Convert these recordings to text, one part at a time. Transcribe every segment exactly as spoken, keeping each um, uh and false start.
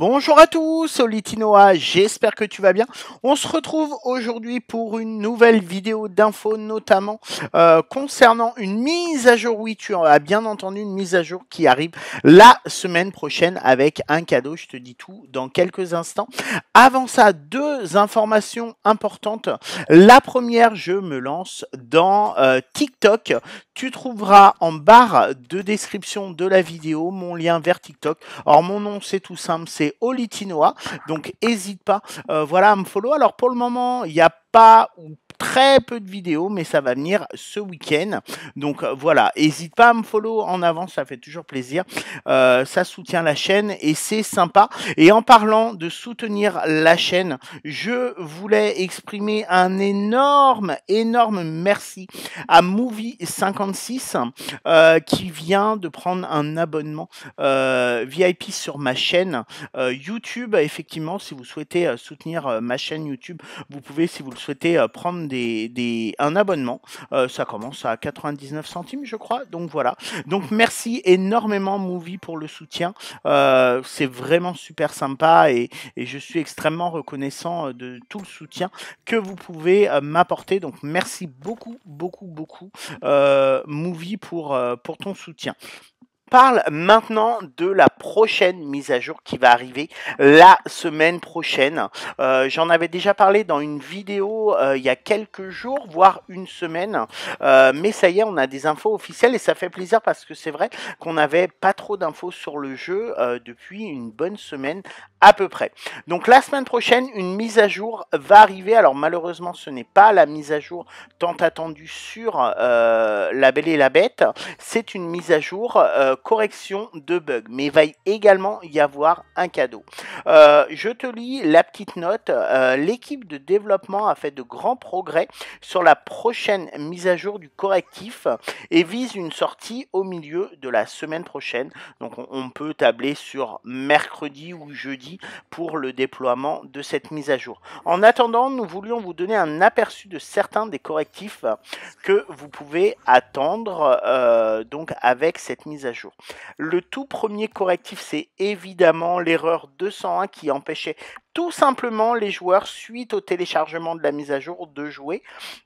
Bonjour à tous, Olitinoa, j'espère que tu vas bien. On se retrouve aujourd'hui pour une nouvelle vidéo d'infos, notamment euh, concernant une mise à jour. Oui, tu as bien entendu, une mise à jour qui arrive la semaine prochaine avec un cadeau. Je te dis tout dans quelques instants. Avant ça, deux informations importantes. La première, je me lance dans euh, TikTok. Tu trouveras en barre de description de la vidéo mon lien vers TikTok. Alors mon nom c'est tout simple, c'est Olitinoa, donc n'hésite pas euh, voilà, à me follow. Alors pour le moment, il n'y a pas ou très peu de vidéos, mais ça va venir ce week-end. Donc euh, voilà, n'hésite pas à me follow en avance, ça fait toujours plaisir. Euh, ça soutient la chaîne et c'est sympa. Et en parlant de soutenir la chaîne, je voulais exprimer un énorme, énorme merci à Movie cinquante-six euh, qui vient de prendre un abonnement euh, V I P sur ma chaîne euh, YouTube. Effectivement, si vous souhaitez euh, soutenir euh, ma chaîne YouTube, vous pouvez, si vous le souhaitez, euh, prendre des, des, un abonnement. Euh, ça commence à quatre-vingt-dix-neuf centimes, je crois. Donc voilà. Donc merci énormément Movie pour le soutien. Euh, c'est vraiment super sympa et, et je suis extrêmement reconnaissant de tout le soutien que vous pouvez euh, m'apporter. Donc merci beaucoup, beaucoup, beaucoup euh, Movie pour, euh, pour ton soutien. Parle maintenant de la prochaine mise à jour qui va arriver la semaine prochaine. Euh, J'en avais déjà parlé dans une vidéo euh, il y a quelques jours, voire une semaine. Euh, mais ça y est, on a des infos officielles et ça fait plaisir parce que c'est vrai qu'on n'avait pas trop d'infos sur le jeu euh, depuis une bonne semaine à peu près. Donc la semaine prochaine, une mise à jour va arriver. Alors malheureusement, ce n'est pas la mise à jour tant attendue sur euh, La Belle et la Bête. C'est une mise à jour euh, correction de bugs, mais il va également y avoir un cadeau. Euh, je te lis la petite note. Euh, L'équipe de développement a fait de grands progrès sur la prochaine mise à jour du correctif et vise une sortie au milieu de la semaine prochaine. Donc on, on peut tabler sur mercredi ou jeudi pour le déploiement de cette mise à jour. En attendant, nous voulions vous donner un aperçu de certains des correctifs que vous pouvez attendre euh, donc avec cette mise à jour. Le tout premier correctif, c'est évidemment l'erreur deux cent un qui empêchait tout simplement les joueurs, suite au téléchargement de la mise à jour, de jouer.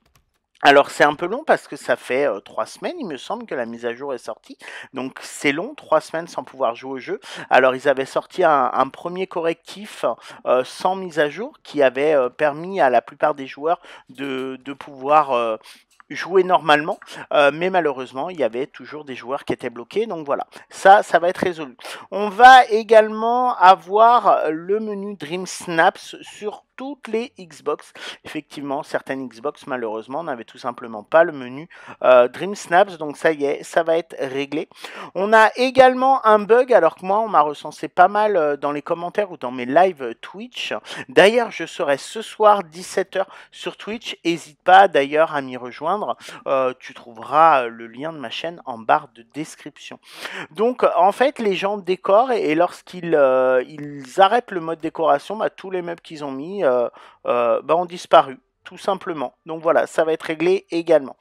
Alors c'est un peu long parce que ça fait euh, trois semaines, il me semble, que la mise à jour est sortie. Donc c'est long, trois semaines sans pouvoir jouer au jeu. Alors ils avaient sorti un, un premier correctif euh, sans mise à jour qui avait euh, permis à la plupart des joueurs de, de pouvoir... Euh, jouer normalement, euh, mais malheureusement, il y avait toujours des joueurs qui étaient bloqués, donc voilà, ça, ça va être résolu. On va également avoir le menu Dream Snaps sur toutes les Xbox. Effectivement, certaines Xbox, malheureusement, n'avaient tout simplement pas le menu euh, Dream Snaps, donc ça y est, ça va être réglé. On a également un bug, alors que moi, on m'a recensé pas mal dans les commentaires ou dans mes lives Twitch. D'ailleurs, je serai ce soir dix-sept heures sur Twitch, n'hésite pas d'ailleurs à m'y rejoindre. Euh, tu trouveras le lien de ma chaîne en barre de description. Donc en fait les gens décorent et, et lorsqu'ils euh, ils arrêtent le mode décoration, bah, tous les meubles qu'ils ont mis euh, euh, bah, ont disparu. Tout simplement. Donc voilà, ça va être réglé également.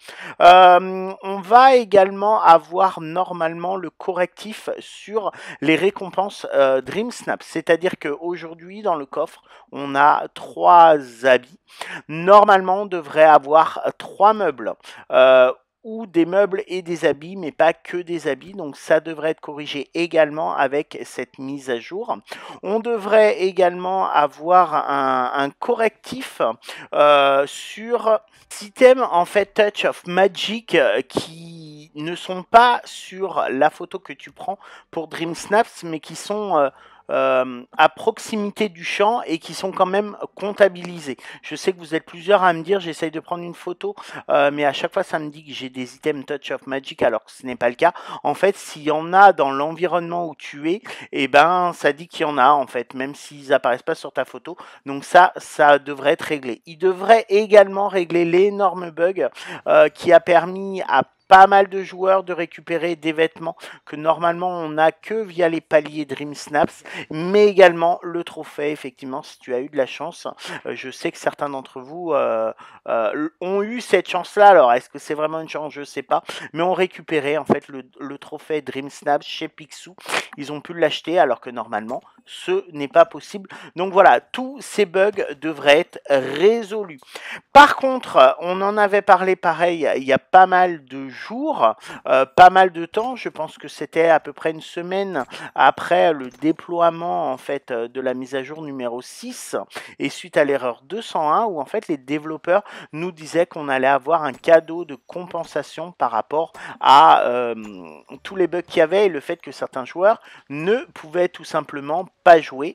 Euh, on va également avoir normalement le correctif sur les récompenses euh, Dream Snap. C'est-à-dire qu'aujourd'hui, dans le coffre, on a trois habits. Normalement, on devrait avoir trois meubles. Euh, ou des meubles et des habits, mais pas que des habits, donc ça devrait être corrigé également avec cette mise à jour. On devrait également avoir un, un correctif euh, sur items en fait Touch of Magic euh, qui ne sont pas sur la photo que tu prends pour Dream Snaps, mais qui sont euh, Euh, à proximité du champ et qui sont quand même comptabilisés. Je sais que vous êtes plusieurs à me dire, j'essaye de prendre une photo, euh, mais à chaque fois ça me dit que j'ai des items Touch of Magic alors que ce n'est pas le cas. En fait, s'il y en a dans l'environnement où tu es, et ben ça dit qu'il y en a en fait, même s'ils apparaissent pas sur ta photo. Donc ça, ça devrait être réglé. Il devrait également régler l'énorme bug euh, qui a permis à pas mal de joueurs de récupérer des vêtements que normalement on n'a que via les paliers Dream Snaps, mais également le trophée. Effectivement, si tu as eu de la chance, euh, je sais que certains d'entre vous euh, euh, ont eu cette chance-là. Alors, est-ce que c'est vraiment une chance? Je sais pas, mais ont récupéré en fait le, le trophée Dream Snaps chez Picsou. Ils ont pu l'acheter alors que normalement ce n'est pas possible. Donc voilà, tous ces bugs devraient être résolus. Par contre, on en avait parlé pareil il y a pas mal de jours, euh, pas mal de temps. Je pense que c'était à peu près une semaine après le déploiement en fait de la mise à jour numéro six et suite à l'erreur deux cent un où en fait les développeurs nous disaient qu'on allait avoir un cadeau de compensation par rapport à euh, tous les bugs qu'il y avait et le fait que certains joueurs ne pouvaient tout simplement pas jouer.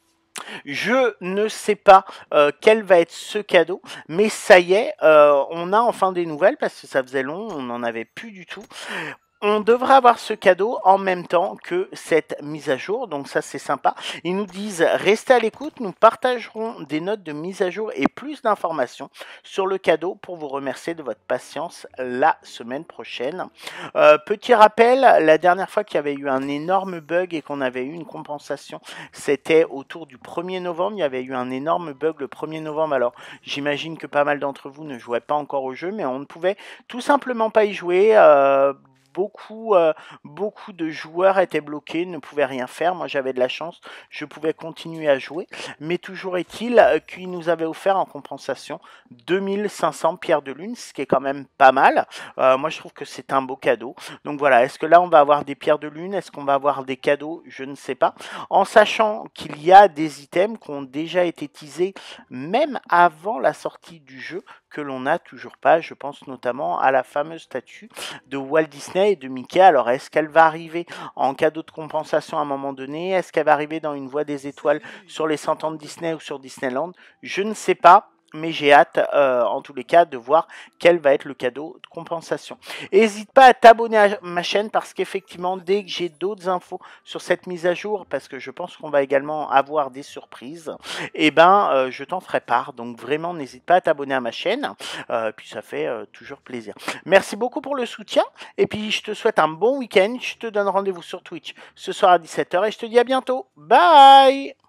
Je ne sais pas euh, quel va être ce cadeau, mais ça y est, euh, on a enfin des nouvelles parce que ça faisait long, on n'en avait plus du tout. On devrait avoir ce cadeau en même temps que cette mise à jour, donc ça c'est sympa. Ils nous disent restez à l'écoute, nous partagerons des notes de mise à jour et plus d'informations sur le cadeau pour vous remercier de votre patience la semaine prochaine. Euh, petit rappel, la dernière fois qu'il y avait eu un énorme bug et qu'on avait eu une compensation, c'était autour du premier novembre. Il y avait eu un énorme bug le premier novembre, alors j'imagine que pas mal d'entre vous ne jouaient pas encore au jeu, mais on ne pouvait tout simplement pas y jouer. Euh, Beaucoup, euh, beaucoup de joueurs étaient bloqués, ne pouvaient rien faire. Moi, j'avais de la chance, je pouvais continuer à jouer. Mais toujours est-il qu'il nous avait offert en compensation deux mille cinq cents pierres de lune, ce qui est quand même pas mal. Euh, moi, je trouve que c'est un beau cadeau. Donc voilà, est-ce que là, on va avoir des pierres de lune? Est-ce qu'on va avoir des cadeaux? Je ne sais pas. En sachant qu'il y a des items qui ont déjà été teasés même avant la sortie du jeu, que l'on n'a toujours pas. Je pense notamment à la fameuse statue de Walt Disney et de Mickey. Alors, est-ce qu'elle va arriver en cadeau de compensation à un moment donné? Est-ce qu'elle va arriver dans une voie des étoiles sur les cent ans de Disney ou sur Disneyland? Je ne sais pas. Mais j'ai hâte, euh, en tous les cas, de voir quel va être le cadeau de compensation. N'hésite pas à t'abonner à ma chaîne parce qu'effectivement, dès que j'ai d'autres infos sur cette mise à jour, parce que je pense qu'on va également avoir des surprises, eh ben, euh, je t'en ferai part. Donc vraiment, n'hésite pas à t'abonner à ma chaîne. Euh, puis ça fait euh, toujours plaisir. Merci beaucoup pour le soutien. Et puis, je te souhaite un bon week-end. Je te donne rendez-vous sur Twitch ce soir à dix-sept heures et je te dis à bientôt. Bye!